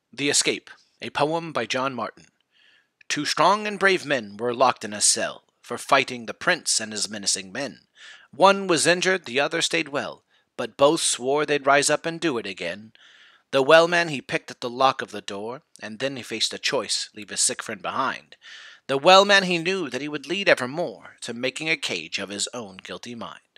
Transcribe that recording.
The Escape, a poem by John Martin. Two strong and brave men were locked in a cell for fighting the prince and his menacing men. One was injured, the other stayed well, but both swore they'd rise up and do it again. The well man he picked at the lock of the door, and then he faced a choice, leave his sick friend behind. The well man he knew that he would lead evermore to making a cage of his own guilty mind.